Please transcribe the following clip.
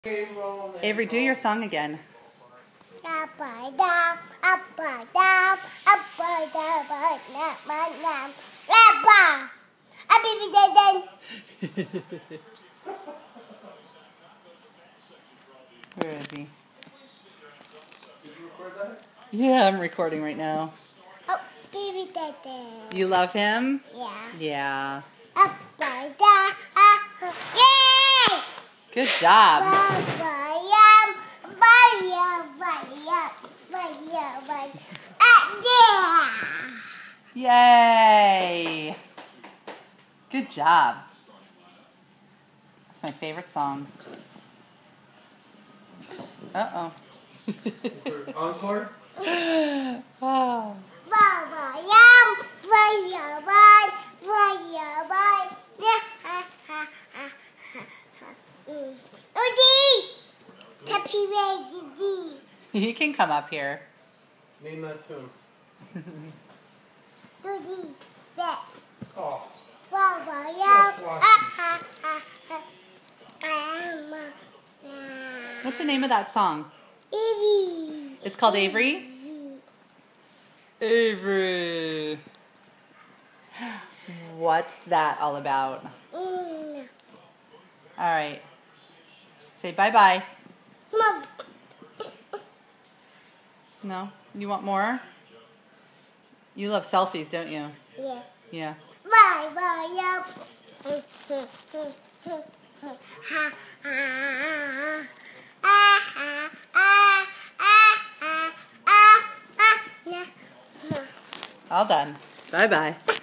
Avery, do your song again. Up and down, up and down, up and down, Where is he? Did you record that? Yeah, I'm recording right now. Oh, baby daddy. You love him? Yeah. Yeah. Up and down, yay! Good job. Yay! Good job. That's my favorite song. Uh-oh. Is there encore? Wow. You can come up here. Name that tune. Oh. What's the name of that song? Avery. It's called Avery? Avery. What's that all about? All right. Say bye-bye. Mom. No? You want more? You love selfies, don't you? Yeah. Yeah. Bye bye. All done. Bye-bye.